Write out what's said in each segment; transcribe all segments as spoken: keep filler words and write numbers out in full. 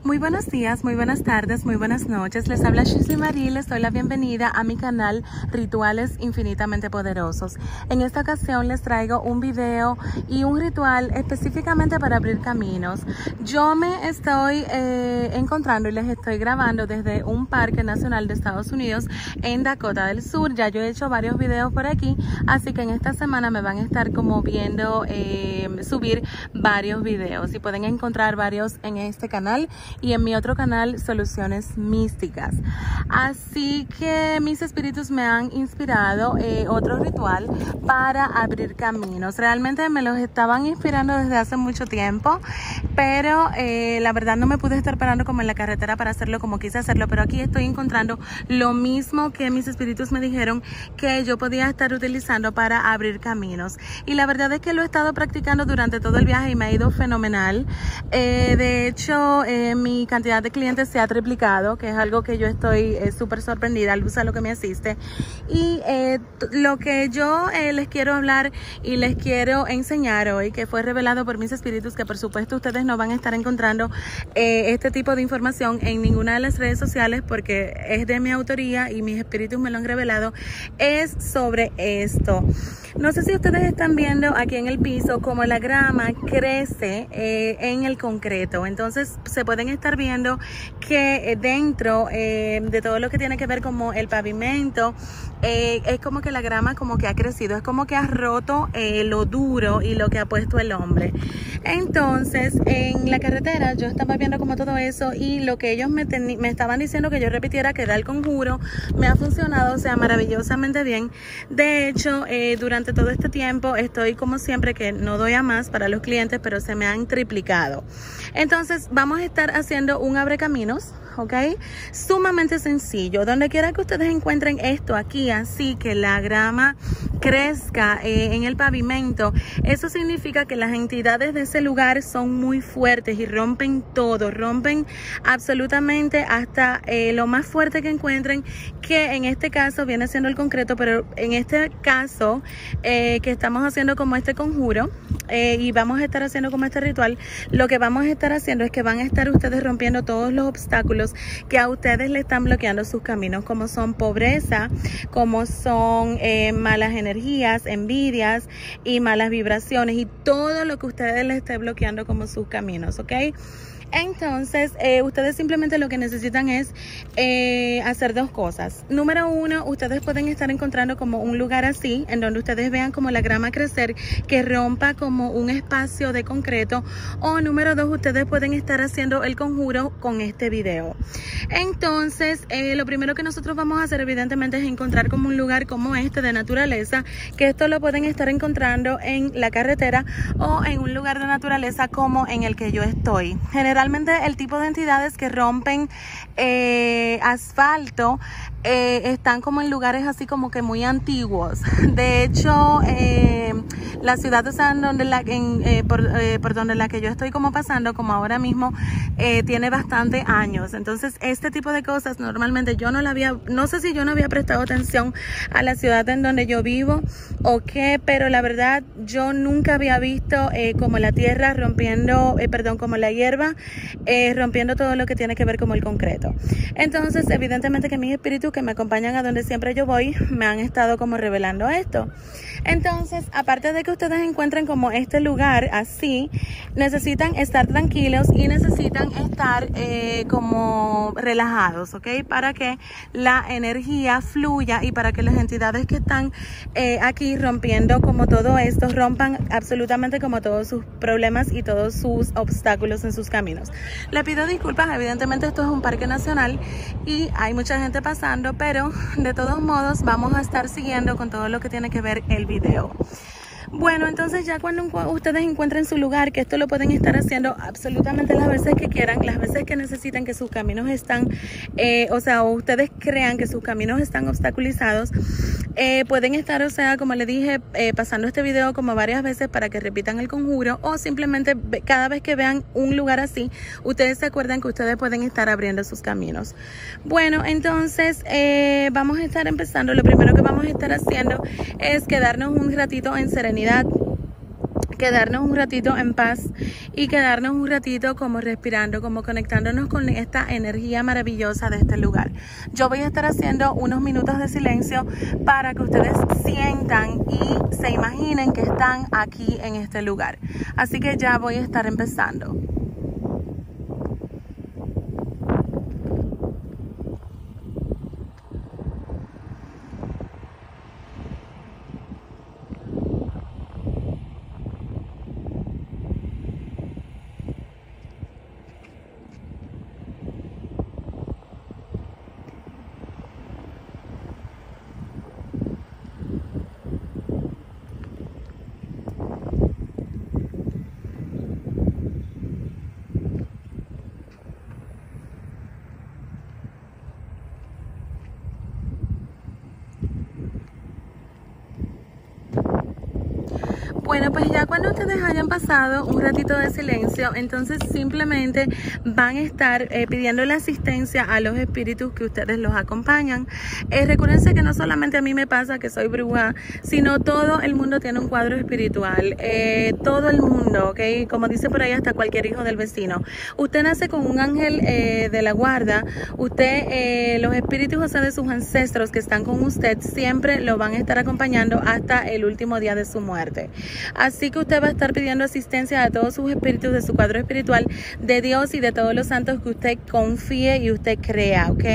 Muy buenos días, muy buenas tardes, muy buenas noches. Les habla Shisley Marie, les doy la bienvenida a mi canal Rituales Infinitamente Poderosos. En esta ocasión les traigo un video y un ritual específicamente para abrir caminos. Yo me estoy eh, encontrando y les estoy grabando desde un parque nacional de Estados Unidos en Dakota del Sur. Ya yo he hecho varios videos por aquí, así que en esta semana me van a estar como viendo eh, subir varios videos y pueden encontrar varios en este canal y en mi otro canal, Soluciones Místicas. Así que mis espíritus me han inspirado eh, otro ritual para abrir caminos. Realmente me los estaban inspirando desde hace mucho tiempo, pero eh, la verdad no me pude estar parando como en la carretera para hacerlo como quise hacerlo, pero aquí estoy encontrando lo mismo que mis espíritus me dijeron que yo podía estar utilizando para abrir caminos. Y la verdad es que lo he estado practicando durante todo el viaje y me ha ido fenomenal. Eh, de hecho, eh, mi cantidad de clientes se ha triplicado, que es algo que yo estoy eh, súper sorprendida al usar lo que me asiste. Y eh, lo que yo eh, les quiero hablar y les quiero enseñar hoy, que fue revelado por mis espíritus, que por supuesto ustedes no van a estar encontrando eh, este tipo de información en ninguna de las redes sociales porque es de mi autoría y mis espíritus me lo han revelado, es sobre esto. No sé si ustedes están viendo aquí en el piso como la grama crece eh, en el concreto. Entonces se pueden estar viendo que eh, dentro eh, de todo lo que tiene que ver como el pavimento, eh, es como que la grama como que ha crecido, es como que ha roto eh, lo duro y lo que ha puesto el hombre. Entonces en la carretera yo estaba viendo como todo eso y lo que ellos me, me estaban diciendo que yo repitiera, que da el conjuro, me ha funcionado, o sea, maravillosamente bien. De hecho, eh, durante todo este tiempo estoy como siempre que no doy a más para los clientes, pero se me han triplicado. Entonces vamos a estar haciendo un abrecaminos, ¿ok? Sumamente sencillo. Donde quiera que ustedes encuentren esto aquí, así que la grama crezca eh, en el pavimento, eso significa que las entidades de ese lugar son muy fuertes y rompen todo, rompen absolutamente hasta eh, lo más fuerte que encuentren, que en este caso viene siendo el concreto, pero en este caso eh, que estamos haciendo como este conjuro eh, y vamos a estar haciendo como este ritual, lo que vamos a estar haciendo es que van a estar ustedes rompiendo todos los obstáculos que a ustedes le están bloqueando sus caminos, como son pobreza, como son eh, malas energías, envidias y malas vibraciones y todo lo que ustedes les esté bloqueando como sus caminos, ¿ok? Entonces, eh, ustedes simplemente lo que necesitan es eh, hacer dos cosas. Número uno, ustedes pueden estar encontrando como un lugar así, en donde ustedes vean como la grama crecer, que rompa como un espacio de concreto. O número dos, ustedes pueden estar haciendo el conjuro con este video. Entonces, eh, lo primero que nosotros vamos a hacer evidentemente es encontrar como un lugar como este de naturaleza, que esto lo pueden estar encontrando en la carretera o en un lugar de naturaleza como en el que yo estoy. Generalmente el tipo de entidades que rompen eh, asfalto eh, están como en lugares así como que muy antiguos. De hecho, eh, la ciudad, o sea, donde la, en, eh, por, eh, por donde la que yo estoy como pasando, como ahora mismo, eh, tiene bastante años. Entonces, este tipo de cosas normalmente yo no la había, no sé si yo no había prestado atención a la ciudad en donde yo vivo o qué, pero la verdad yo nunca había visto eh, como la tierra rompiendo, eh, perdón, como la hierba eh, rompiendo todo lo que tiene que ver como el concreto. Entonces, evidentemente que mis espíritus que me acompañan a donde siempre yo voy me han estado como revelando esto. Entonces, aparte de que ustedes encuentren como este lugar así, necesitan estar tranquilos y necesitan estar eh, como relajados, ¿ok? Para que la energía fluya y para que las entidades que están eh, aquí rompiendo como todo esto, rompan absolutamente como todos sus problemas y todos sus obstáculos en sus caminos. Le pido disculpas, evidentemente esto es un parque nacional y hay mucha gente pasando, pero de todos modos vamos a estar siguiendo con todo lo que tiene que ver el video. Bueno, entonces ya cuando ustedes encuentren su lugar, que esto lo pueden estar haciendo absolutamente las veces que quieran, las veces que necesiten, que sus caminos están, eh, o sea, o ustedes crean que sus caminos están obstaculizados, eh, pueden estar, o sea, como les dije, eh, pasando este video como varias veces para que repitan el conjuro, o simplemente cada vez que vean un lugar así, ustedes se acuerdan que ustedes pueden estar abriendo sus caminos. Bueno, entonces eh, vamos a estar empezando. Lo primero que vamos a estar haciendo es quedarnos un ratito en serenidad. quedarnos un ratito en paz y quedarnos un ratito como respirando, como conectándonos con esta energía maravillosa de este lugar. Yo voy a estar haciendo unos minutos de silencio para que ustedes sientan y se imaginen que están aquí en este lugar. Así que ya voy a estar empezando. Bueno, pues ya cuando ustedes hayan pasado un ratito de silencio, entonces simplemente van a estar eh, pidiendo la asistencia a los espíritus que ustedes los acompañan. Eh, recuérdense que no solamente a mí me pasa que soy bruja, sino todo el mundo tiene un cuadro espiritual. Eh, todo el mundo, ¿ok? Como dice por ahí, hasta cualquier hijo del vecino. Usted nace con un ángel eh, de la guarda. Usted, eh, los espíritus, o sea, de sus ancestros que están con usted, siempre lo van a estar acompañando hasta el último día de su muerte. Así que usted va a estar pidiendo asistencia a todos sus espíritus de su cuadro espiritual, de Dios y de todos los santos que usted confíe y usted crea, ¿ok?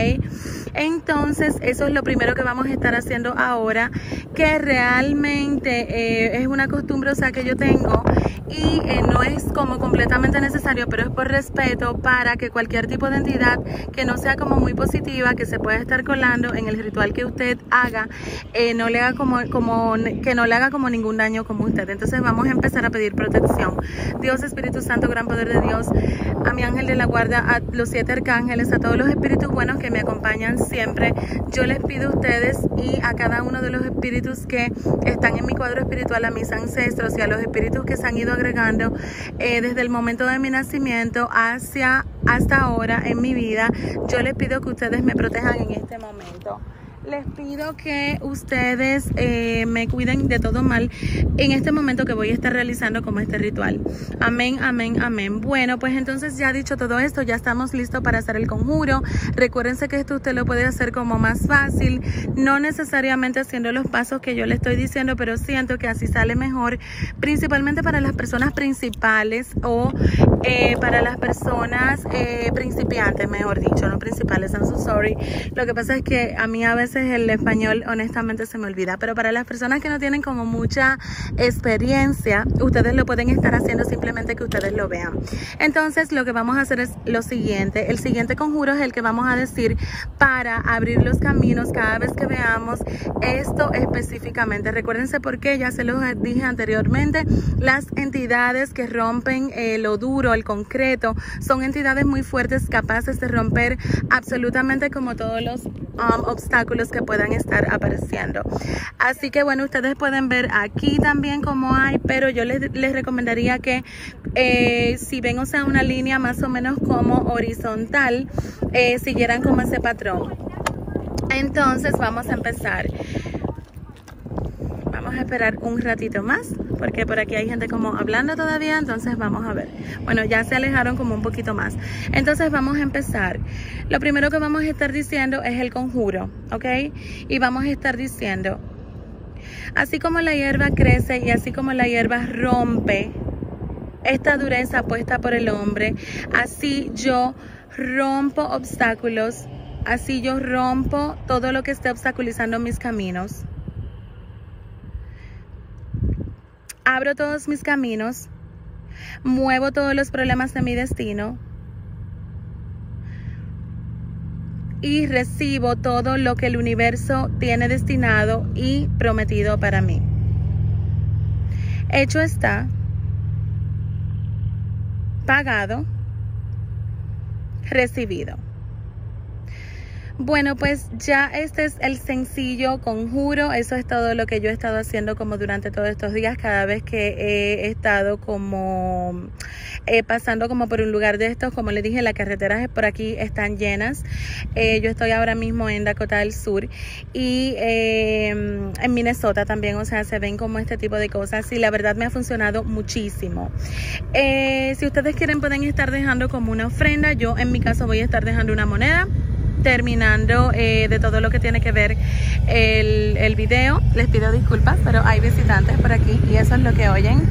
Entonces, eso es lo primero que vamos a estar haciendo ahora, que realmente eh, es una costumbre, o sea, que yo tengo y eh, no es como completamente necesario, pero es por respeto para que cualquier tipo de entidad que no sea como muy positiva, que se pueda estar colando en el ritual que usted haga, eh, no le haga como, como, que no le haga como ningún daño como usted. Entonces vamos a empezar a pedir protección. Dios, Espíritu Santo, gran poder de Dios, a mi ángel de la guarda, a los siete arcángeles, a todos los espíritus buenos que me acompañan siempre. Yo les pido a ustedes y a cada uno de los espíritus que están en mi cuadro espiritual, a mis ancestros y a los espíritus que se han ido agregando eh, desde el momento de mi nacimiento hacia hasta ahora en mi vida. Yo les pido que ustedes me protejan en este momento. Les pido que ustedes eh, me cuiden de todo mal en este momento que voy a estar realizando como este ritual. Amén, amén, amén. Bueno, pues entonces ya dicho todo esto, ya estamos listos para hacer el conjuro. Recuérdense que esto usted lo puede hacer como más fácil, no necesariamente haciendo los pasos que yo le estoy diciendo, pero siento que así sale mejor, principalmente para las personas principales o eh, para las personas eh, principiantes, mejor dicho, no principales, I'm so sorry. Lo que pasa es que a mí a veces el español honestamente se me olvida, pero para las personas que no tienen como mucha experiencia, ustedes lo pueden estar haciendo simplemente que ustedes lo vean. Entonces lo que vamos a hacer es lo siguiente. El siguiente conjuro es el que vamos a decir para abrir los caminos cada vez que veamos esto específicamente. Recuérdense porque ya se los dije anteriormente, las entidades que rompen eh, lo duro, el concreto, son entidades muy fuertes, capaces de romper absolutamente como todos los um, obstáculos que puedan estar apareciendo. Así que bueno, ustedes pueden ver aquí también como hay, pero yo les, les recomendaría que eh, si ven, o sea, una línea más o menos como horizontal, eh, siguieran como ese patrón. Entonces vamos a empezar. Vamos a esperar un ratito más, porque por aquí hay gente como hablando todavía, entonces vamos a ver. Bueno, ya se alejaron como un poquito más. Entonces vamos a empezar. Lo primero que vamos a estar diciendo es el conjuro, ¿ok? Y vamos a estar diciendo, así como la hierba crece y así como la hierba rompe esta dureza puesta por el hombre, así yo rompo obstáculos, así yo rompo todo lo que esté obstaculizando mis caminos. Abro todos mis caminos, muevo todos los problemas de mi destino y recibo todo lo que el universo tiene destinado y prometido para mí. Hecho está, pagado, recibido. Bueno, pues ya este es el sencillo conjuro. Eso es todo lo que yo he estado haciendo como durante todos estos días, cada vez que he estado como eh, pasando como por un lugar de estos. Como les dije, las carreteras por aquí están llenas. Eh, yo estoy ahora mismo en Dakota del Sur y eh, en Minnesota también, o sea, se ven como este tipo de cosas y la verdad me ha funcionado muchísimo. Eh, si ustedes quieren pueden estar dejando como una ofrenda. Yo en mi caso voy a estar dejando una moneda. Terminando eh, de todo lo que tiene que ver el, el video, les pido disculpas, pero hay visitantes por aquí y eso es lo que oyen.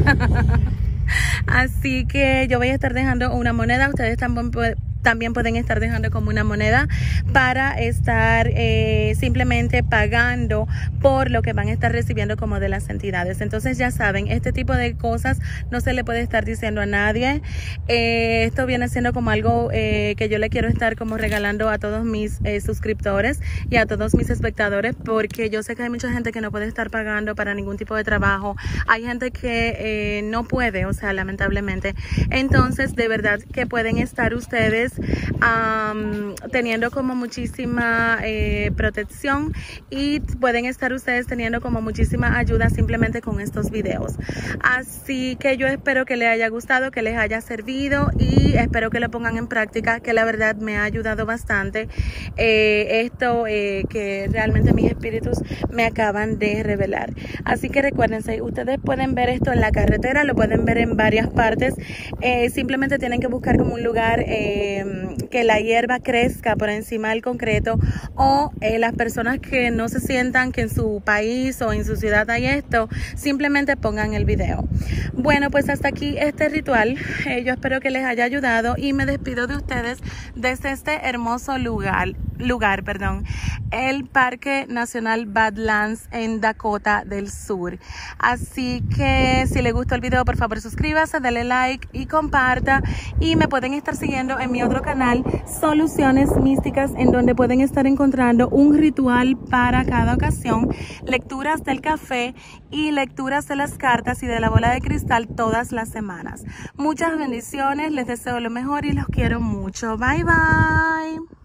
Así que yo voy a estar dejando una moneda. Ustedes también pueden También pueden estar dejando como una moneda para estar eh, simplemente pagando por lo que van a estar recibiendo como de las entidades. Entonces ya saben, este tipo de cosas no se le puede estar diciendo a nadie. Eh, esto viene siendo como algo eh, que yo le quiero estar como regalando a todos mis eh, suscriptores y a todos mis espectadores, porque yo sé que hay mucha gente que no puede estar pagando para ningún tipo de trabajo. Hay gente que eh, no puede, o sea, lamentablemente. Entonces, de verdad que pueden estar ustedes Um, teniendo como muchísima eh, protección y pueden estar ustedes teniendo como muchísima ayuda simplemente con estos videos. Así que yo espero que les haya gustado, que les haya servido y espero que lo pongan en práctica, que la verdad me ha ayudado bastante eh, esto eh, que realmente mis espíritus me acaban de revelar. Así que recuérdense, ustedes pueden ver esto en la carretera, lo pueden ver en varias partes. Eh, simplemente tienen que buscar como un lugar eh, que la hierba crezca por encima del concreto, o eh, las personas que no se sientan que en su país o en su ciudad hay esto, simplemente pongan el video. Bueno, pues hasta aquí este ritual. Eh, yo espero que les haya ayudado y me despido de ustedes desde este hermoso lugar, lugar, perdón, el Parque Nacional Badlands en Dakota del Sur. Así que si les gustó el video, por favor suscríbase, dale like y comparta, y me pueden estar siguiendo en mi otro canal, Soluciones Místicas, en donde pueden estar encontrando un ritual para cada ocasión, lecturas del café y lecturas de las cartas y de la bola de cristal todas las semanas. Muchas bendiciones, les deseo lo mejor y los quiero mucho. Bye bye.